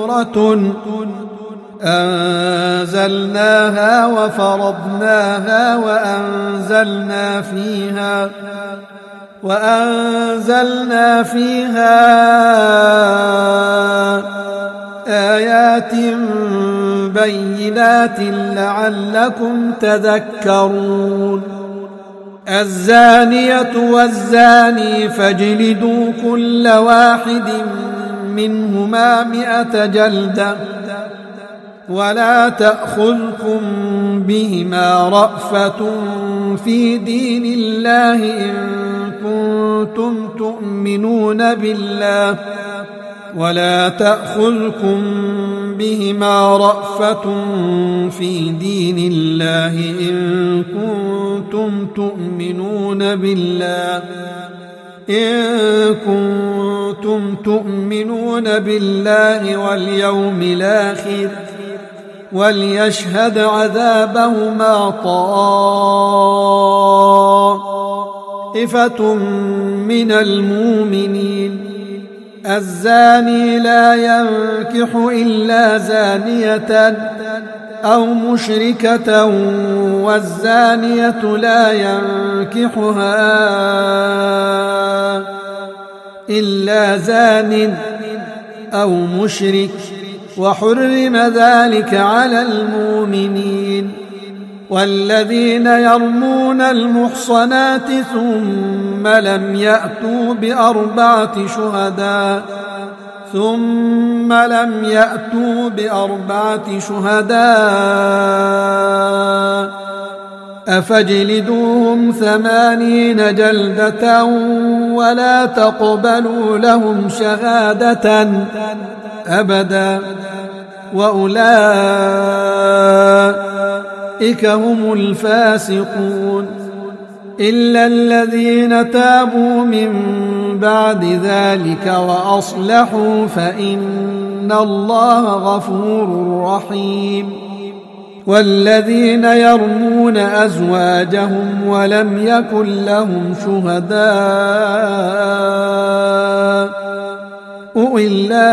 سورة أنزلناها وفرضناها وأنزلنا فيها آيات بينات لعلكم تذكرون. الزانية والزاني فاجلدوا كل واحد منهما 100 جلدة ولا تأخذكم بهما رأفة في دين الله إن كنتم تؤمنون بالله واليوم الآخر وليشهد عذابهما طائفة من المؤمنين. الزاني لا ينكح إلا زانية أو مشركة والزانية لا ينكحها إلا زان أو مشرك وحرم ذلك على المؤمنين. والذين يرمون المحصنات ثم لم يأتوا بأربعة شهداء أفجلدوهم 80 جلدة ولا تقبلوا لهم شهادة أبدا وأولئك هم الفاسقون. إلا الذين تابوا من بعد ذلك وأصلحوا فإن الله غفور رحيم. والذين يرمون أزواجهم ولم يكن لهم شهداء إلا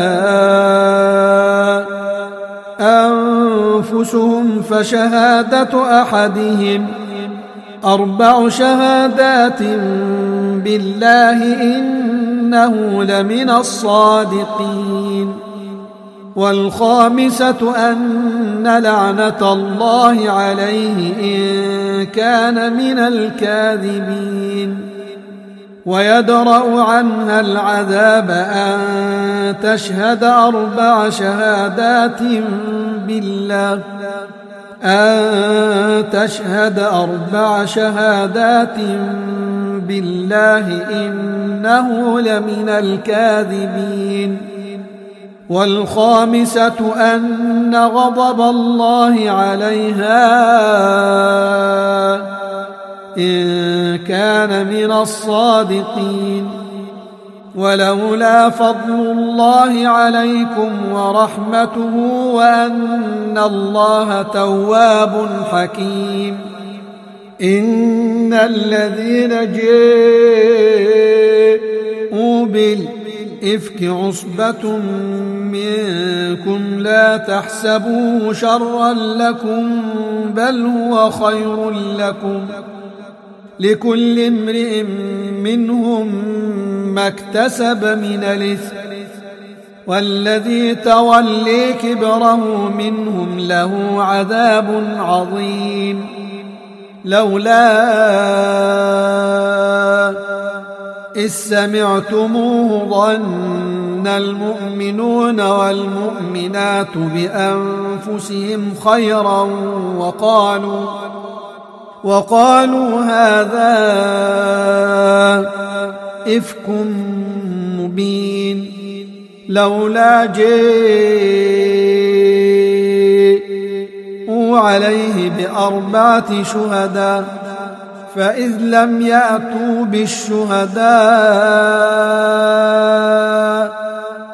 أنفسهم فشهادة أحدهم 4 شهادات بالله إنه لمن الصادقين. والخامسة أن لعنة الله عليه إن كان من الكاذبين. ويدرأ عنها العذاب أن تشهد 4 شهادات بالله إنه لمن الكاذبين. والخامسة أن غضب الله عليها إن كان من الصادقين. ولولا فضل الله عليكم ورحمته وأن الله تواب حكيم. إن الذين جاءوا بالإفك عصبة منكم لا تحسبوه شرا لكم بل هو خير لكم لكل امرئ منهم ما اكتسب من الإثم والذي تولي كبره منهم له عذاب عظيم. لولا إذ سمعتموه ظن المؤمنون والمؤمنات بأنفسهم خيرا وقالوا هذا إفك مبين. لولا جاءوا عليه ب4 شهداء فإذ لم يأتوا بالشهداء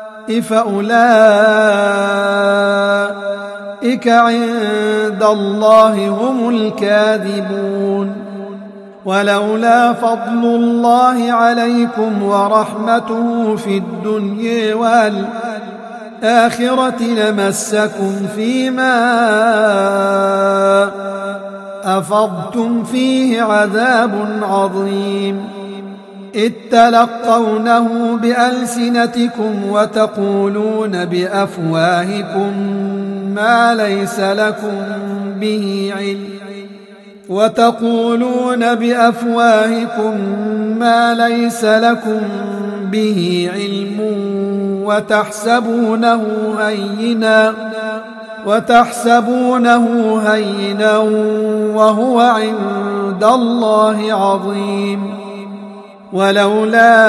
فأولئك عند الله هم الكاذبون. ولولا فضل الله عليكم ورحمته في الدنيا الآخرة لمسكم فيما أفضتم فيه عذاب عظيم إذ تلقونه بألسنتكم وتقولون بأفواهكم ما ليس لكم به علم وتحسبونه هينا وهو عند الله عظيم ولولا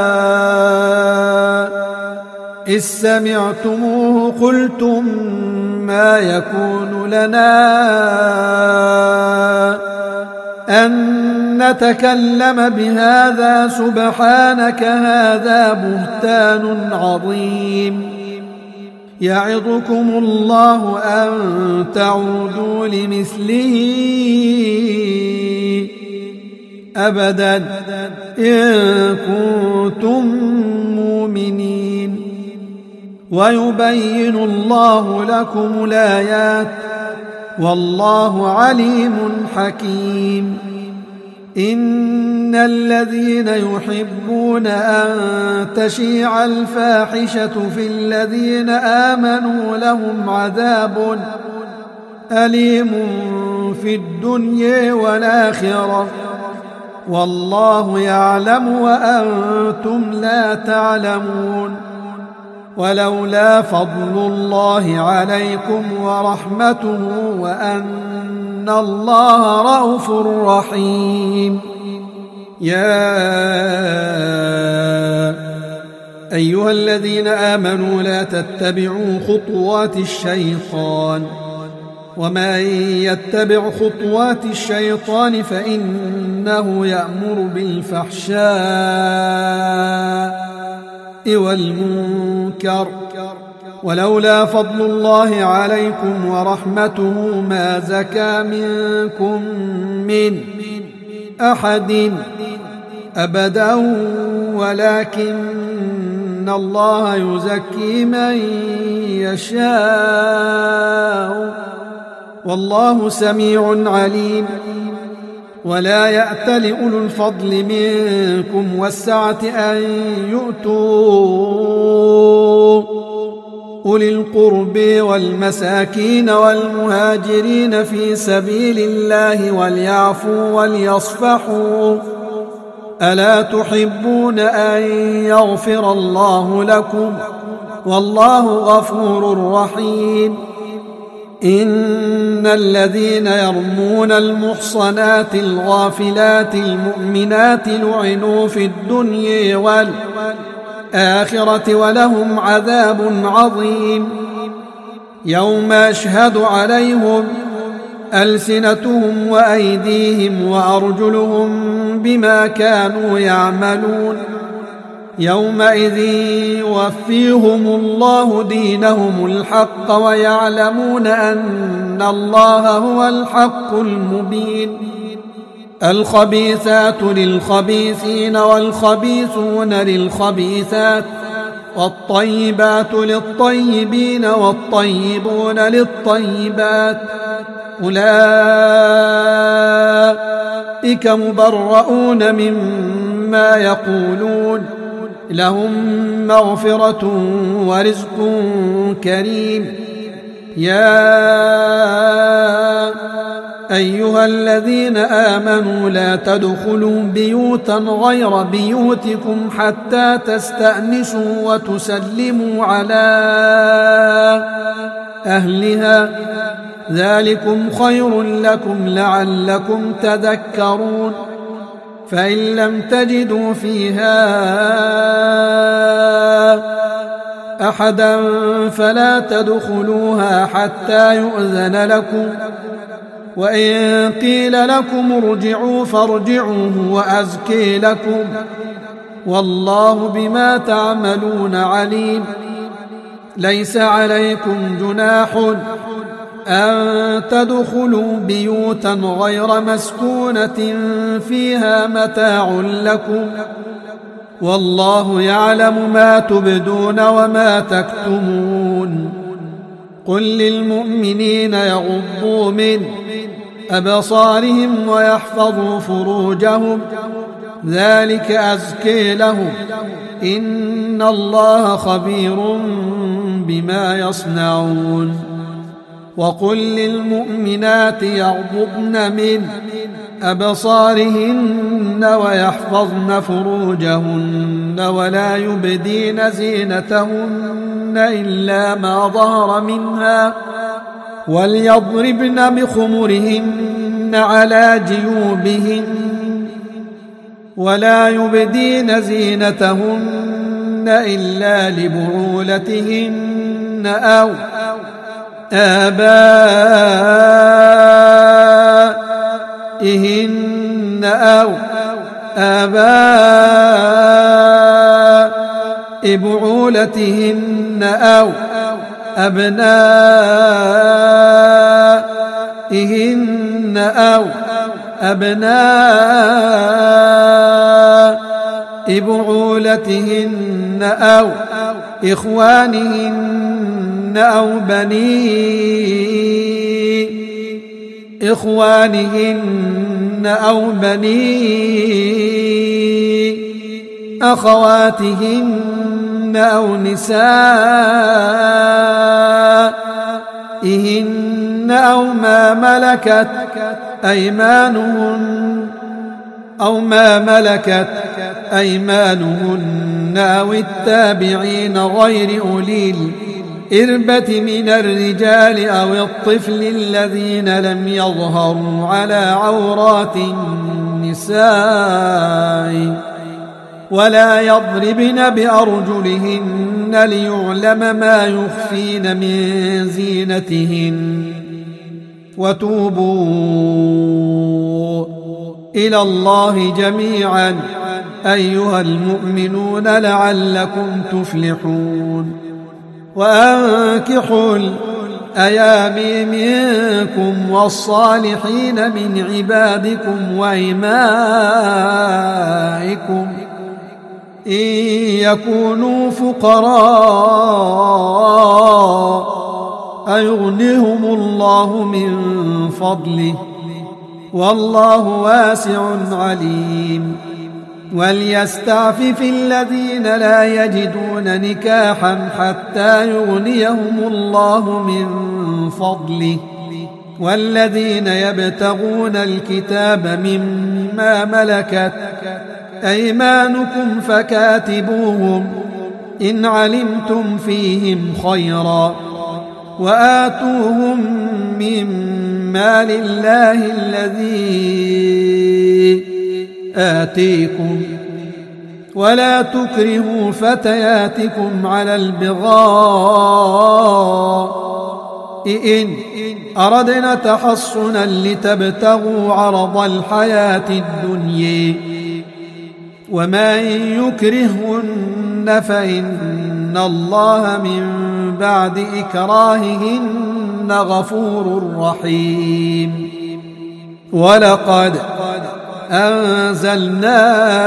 إذ سمعتموه قلتم ما يكون لنا أن نتكلم بهذا سبحانك هذا بهتان عظيم يعظكم الله أن تعودوا لمثله أبدا إن كنتم مؤمنين ويبين الله لكم الآيات والله عليم حكيم إن الذين يحبون أن تشيع الفاحشة في الذين آمنوا لهم عذاب أليم في الدنيا والآخرة والله يعلم وأنتم لا تعلمون ولولا فضل الله عليكم ورحمته وأن الله رءوف رحيم يا أيها الذين آمنوا لا تتبعوا خطوات الشيطان ومن يتبع خطوات الشيطان فإنه يأمر بالفحشاء والمنكر ولولا فضل الله عليكم ورحمته ما زكى منكم من أحد أبدا ولكن الله يزكي من يشاء والله سميع عليم ولا يأت لأولو الفضل منكم والسعة أن يؤتوا أولي القرب والمساكين والمهاجرين في سبيل الله وليعفوا وليصفحوا ألا تحبون أن يغفر الله لكم والله غفور رحيم إن الذين يرمون المحصنات الغافلات المؤمنات لعنوا في الدنيا والآخرة ولهم عذاب عظيم يوم يشهد عليهم ألسنتهم وأيديهم وأرجلهم بما كانوا يعملون يومئذ يوفيهم الله دينهم الحق ويعلمون أن الله هو الحق المبين الخبيثات للخبيثين والخبيثون للخبيثات والطيبات للطيبين والطيبون للطيبات أولئك مبرؤون مما يقولون لهم مغفرة ورزق كريم يا أيها الذين آمنوا لا تدخلوا بيوتا غير بيوتكم حتى تستأنسوا وتسلموا على أهلها ذلكم خير لكم لعلكم تذكرون فإن لم تجدوا فيها أحدا فلا تدخلوها حتى يؤذن لكم وإن قيل لكم ارجعوا فارجعوا وأزكي لكم والله بما تعملون عليم ليس عليكم جناح أن تدخلوا بيوتا غير مسكونة فيها متاع لكم والله يعلم ما تبدون وما تكتمون يعلمون قل للمؤمنين يغضوا من أبصارهم ويحفظوا فروجهم ذلك أزكي لهم إن الله خبير بما يصنعون وقل للمؤمنات يغضضن من أبصارهن ويحفظن فروجهن ولا يبدين زينتهن إلا ما ظهر منها وليضربن بخمرهن على جيوبهن ولا يبدين زينتهن إلا لبعولتهن أو آبائهن أو آباء بعولتهن أو أبنائهن أو أبناء بعولتهن أو إخوانهن أو إخوانهن أو بني أخواتهن أو نسائهن أو ما ملكت أيمانهن أو التابعين غير أولي الإربة من الرجال أو الطفل الذين لم يظهروا على عورات النساء ولا يضربن بأرجلهن ليعلم ما يخفين من زينتهن وتوبوا إلى الله جميعا أيها المؤمنون لعلكم تفلحون وأنكحوا الأيام منكم والصالحين من عبادكم وإمائكم إن يكونوا فقراء يغنيهم الله من فضله والله واسع عليم وليستعفف الذين لا يجدون نكاحا حتى يغنيهم الله من فضله والذين يبتغون الكتاب مما ملكت أيمانكم فكاتبوهم إن علمتم فيهم خيرا وآتوهم مما لله الذي آتيكم ولا تكرهوا فتياتكم على البغاء إن أردنا تحصنا لتبتغوا عرض الحياة الدنيا ومن يكرهن فإن الله من بعد إكراههن غفور رحيم ولقد أنزلنا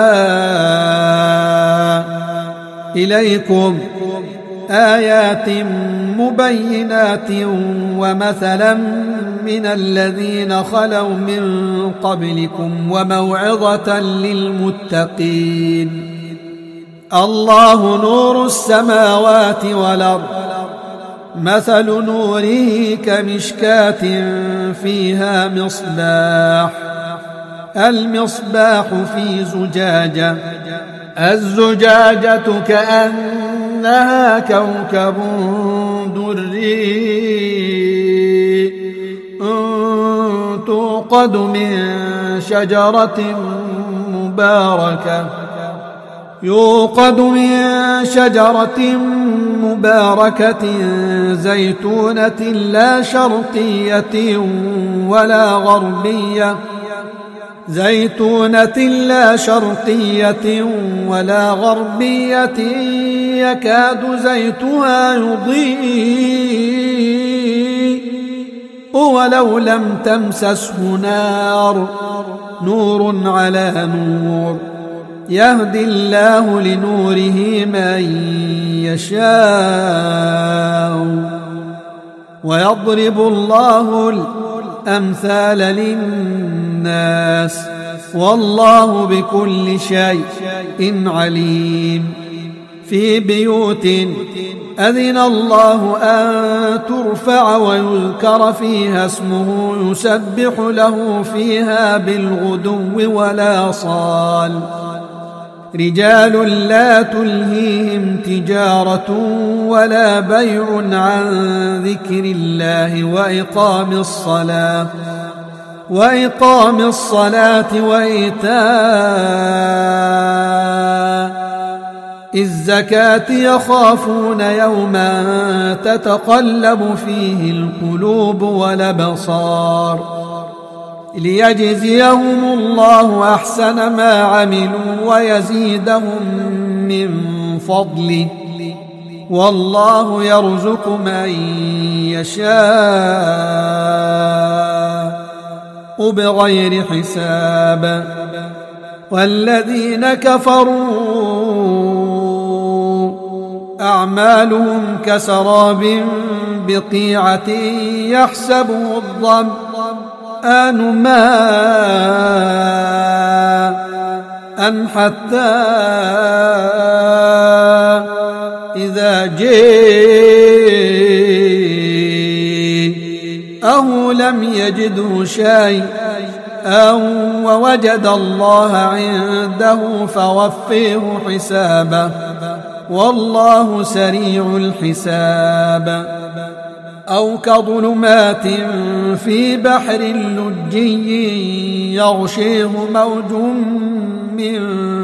إليكم آيات مبينات ومثلا من الذين خلوا من قبلكم وموعظة للمتقين الله نور السماوات والأرض مثل نوره كمشكاة فيها مصباح المصباح في زجاجة الزجاجة كأنها كوكب دري توقد من شجرة مباركة زيتونة لا شرقية ولا غربية يكاد زيتها يضيء ولو لم تمسسه نور على نور يهدي الله لنوره من يشاء ويضرب الله الأمثال للناس والله بكل شيء عليم. في بيوت أذن الله أن ترفع ويذكر فيها اسمه يسبح له فيها بالغدو والآصال رجال لا تلهيهم تجارة ولا بيع عن ذكر الله وإقام الصلاة وإيتاء الزكاة يخافون يوما تتقلب فيه القلوب والأبصار ليجزيهم الله أحسن ما عملوا ويزيدهم من فضله والله يرزق من يشاء بغير حساب. والذين كفروا أعمالهم كسراب بقيعة يحسبه الظمآن ماء حتى إذا جاءه لم يجده شيئا ووجد الله عنده فوفيه حسابه والله سريع الحساب. أو كظلمات في بحر لجي يغشيه موج من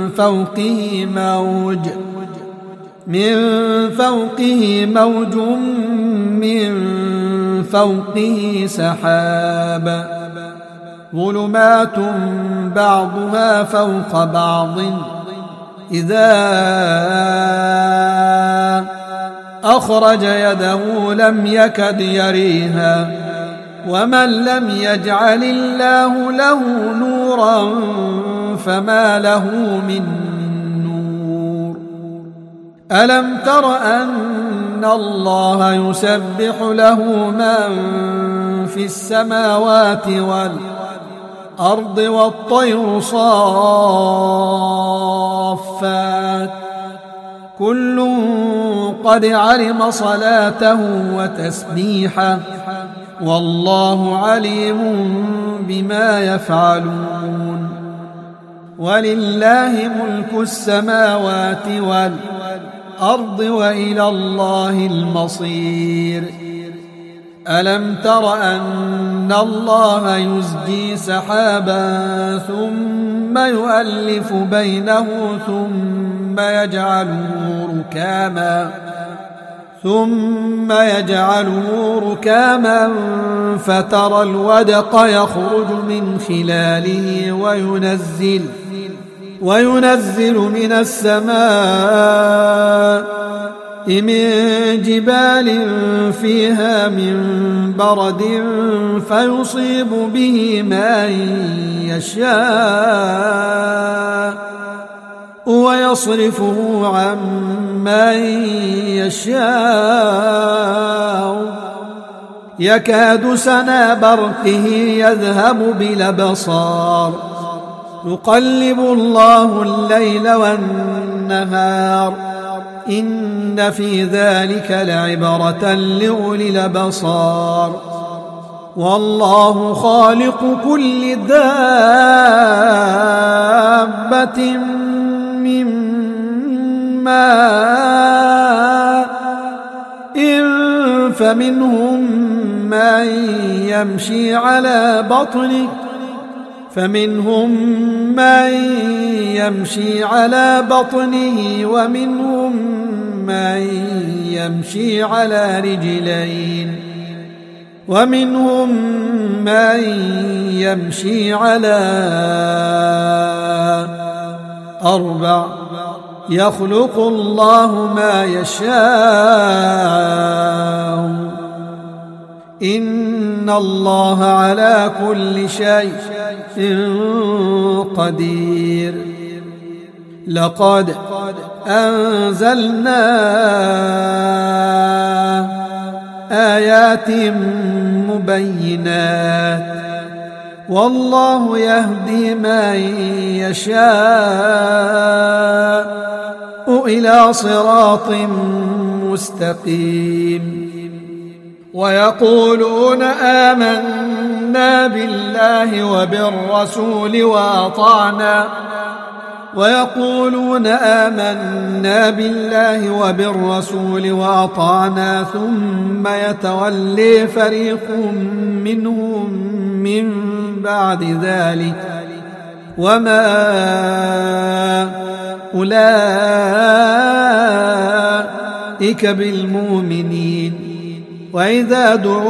فوقه سحاب ظلمات بعضها فوق بعض إذا أخرج يده لم يكد يريها ومن لم يجعل الله له نورا فما له من نور. ألم تر أن الله يسبح له من في السماوات والأرض والطير صافات كل قد علم صلاته وتسبيحه والله عليم بما يفعلون. ولله ملك السماوات والأرض وإلى الله المصير. ألم تر أن الله يزجي سحابا ثم يؤلف بينه ثم يجعله ركاما فترى الودق يخرج من خلاله وينزل من السماء من جبال فيها من برد فيصيب به من يشاء ويصرفه عن من يشاء يكاد سنا برقه يذهب بالأبصار يقلب الله الليل والنهار إن في ذلك لعبرة لأولي الأبصار. والله خالق كل دابة من ماء فمنهم من يمشي على بطنه ومنهم من يمشي على رجلين ومنهم من يمشي على 4 يخلق الله ما يشاء إن الله على كل شيء قدير. لقد أنزلنا آيات مبينات والله يهدي من يشاء إلى صراط مستقيم ويقولون آمنا بالله وبالرسول وأطعنا ثم يتولي فريق منهم من بعد ذلك وما أولئك بالمؤمنين وإذا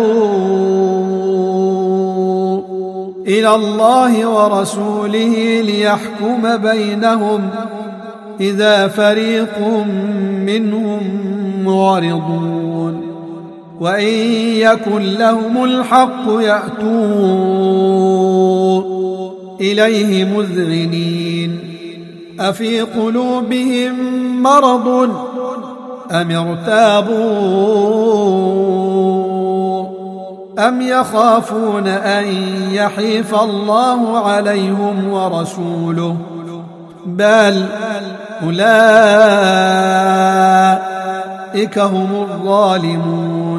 دعوا إلى الله ورسوله ليحكم بينهم إذا فريق منهم معرضون وإن يكن لهم الحق يأتوا إليه مذعنين أفي قلوبهم مرض أم ارتابوا أم يخافون أن يحيف الله عليهم ورسوله بل أولئك هم الظالمون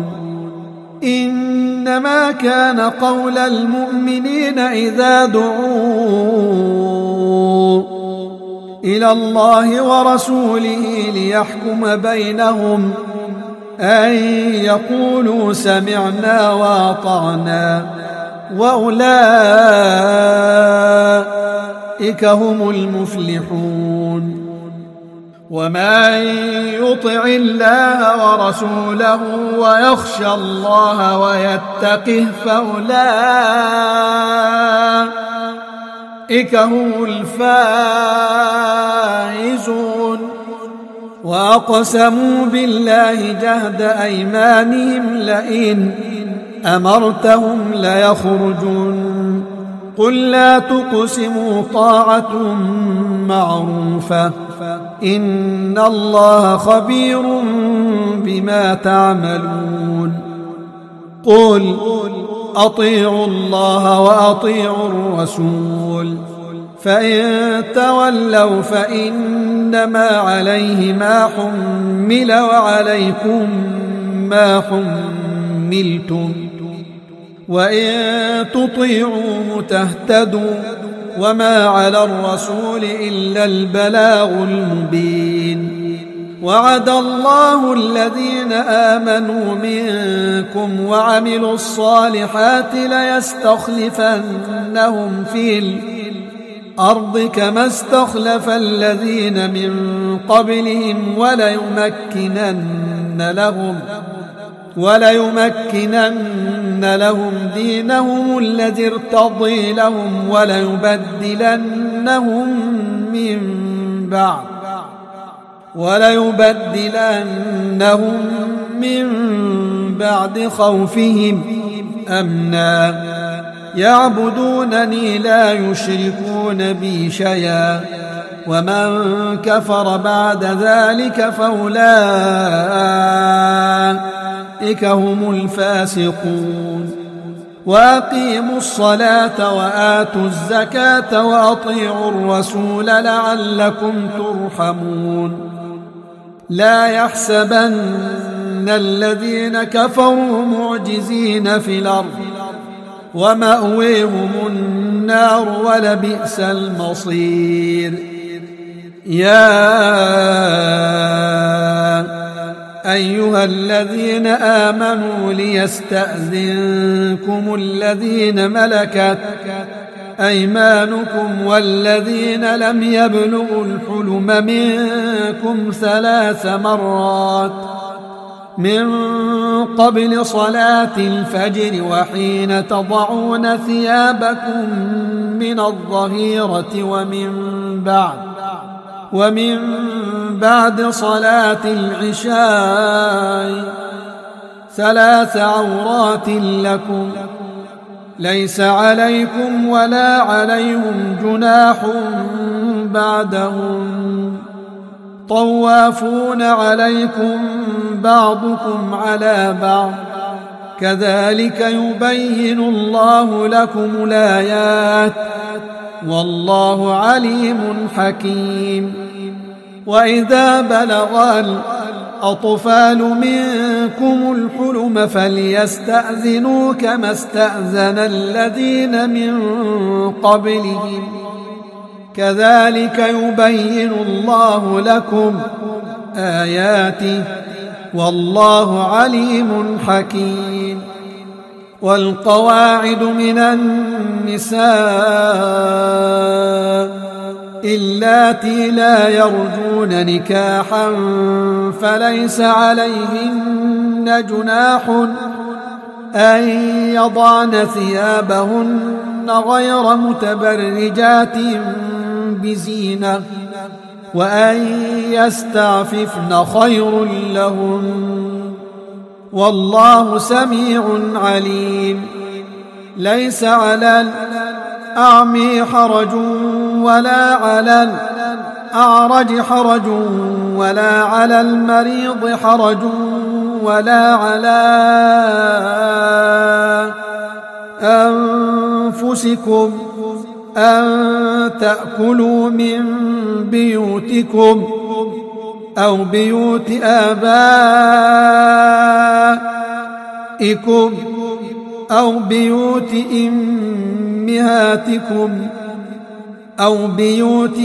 إنما كان قول المؤمنين إذا دعوا إلى الله ورسوله ليحكم بينهم أن يقولوا سمعنا وأطعنا وأولئك هم المفلحون ومن يطع الله ورسوله ويخشى الله ويتقه فأولئك هم الفائزون وأقسموا بالله جهد أيمانهم لئن أمرتهم ليخرجون قل لا تقسموا طاعة معروفة إن الله خبير بما تعملون قل أطيعوا الله وأطيعوا الرسول فإن تولوا فإنما عليه ما حمل وعليكم ما حملتم وإن تطيعوه تهتدوا وما على الرسول إلا البلاغ المبين وعد الله الذين آمنوا منكم وعملوا الصالحات ليستخلفنهم في الأرض كما استخلف الذين من قبلهم وليمكنن لهم دينهم الذي ارتضي لهم وليبدلنهم من بعد خوفهم أمنا يعبدونني لا يشركون بي شيئا ومن كفر بعد ذلك فأولئك هم الفاسقون وأقيموا الصلاة وآتوا الزكاة وأطيعوا الرسول لعلكم ترحمون لا يحسبن الذين كفروا معجزين في الأرض ومأويهم النار ولبئس المصير يا أيها الذين آمنوا ليستأذنكم الذين ملكت أيمانكم والذين لم يبلغوا الحلم منكم 3 مرات من قبل صلاة الفجر وحين تضعون ثيابكم من الظهيرة ومن بعد صلاة العشاء 3 عورات لكم ليس عليكم ولا عليهم جناح بعدهم طوافون عليكم بعضكم على بعض كذلك يبين الله لكم الآيات والله عليم حكيم. وإذا بلغ الأطفال منكم الحلم فليستأذنوا كما استأذن الذين من قبلهم كذلك يبين الله لكم آياته والله عليم حكيم. والقواعد من النساء اللاتي لا يرجون نكاحا فليس عليهن جناح أن يضعن ثيابهن غير متبرجات بزينة وأن يستعففن خير لهن والله سميع عليم. ليس على الأعمي حرج ولا على الأعرج حرج ولا على المريض حرج ولا على أنفسكم أن تأكلوا من بيوتكم أو بيوت آبائكم أو بيوت أمهاتكم أو بيوت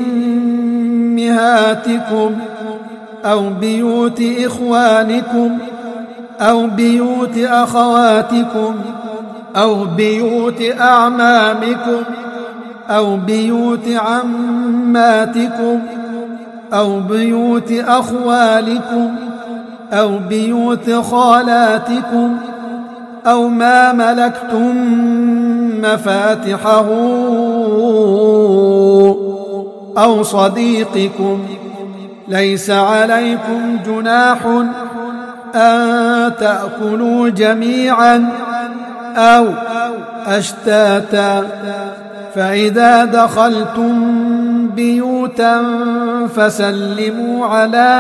أمهاتكم أو بيوت إخوانكم أو بيوت أخواتكم أو بيوت أعمامكم أو بيوت عماتكم أو بيوت أخوالكم أو بيوت خالاتكم أو ما ملكتم مفاتحه أو صديقكم. ليس عليكم جناح أن تأكلوا جميعا أو أشتاتا فإذا دخلتم بيوتا فسلموا على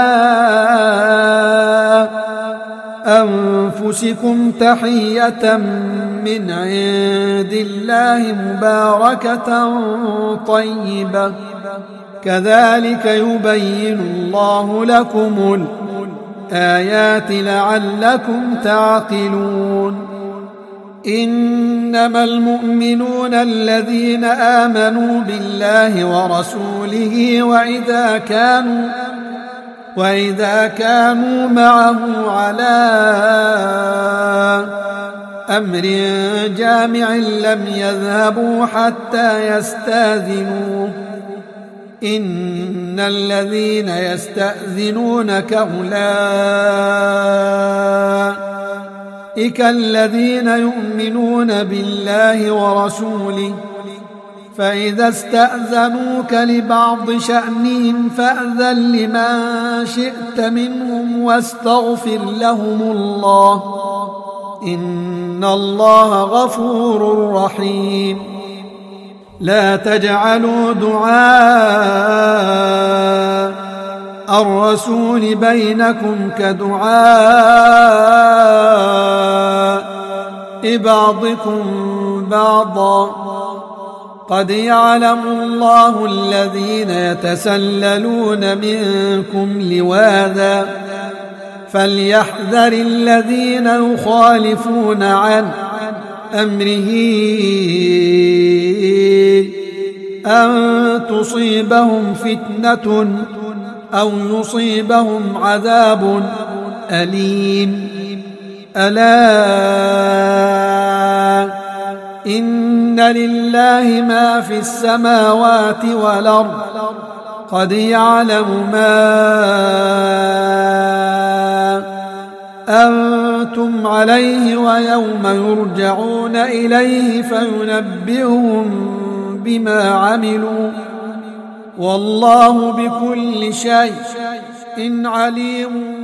أنفسكم تحية من عند الله مباركة طيبة كذلك يبين الله لكم الآيات لعلكم تعقلون. إنما المؤمنون الذين آمنوا بالله ورسوله وإذا كانوا معه على أمر جامع لم يذهبوا حتى يستأذنوه. إن الذين يستأذنونك أولئك الذين يؤمنون بالله ورسوله فإذا استأذنوك لبعض شأنهم فأذن لمن شئت منهم واستغفر لهم الله إن الله غفور رحيم. لا تجعلوا دعاء الرسول بينكم كدعاء بعضكم بعضا قد يعلم الله الذين يتسللون منكم لواذا فليحذر الذين يخالفون عن أمره أن تصيبهم فتنة أو يصيبهم عذاب أليم. ألا إن لله ما في السماوات والأرض قد يعلم ما أنتم عليه ويوم يرجعون إليه فينبئهم بما عملوا والله بكل شيء عليم.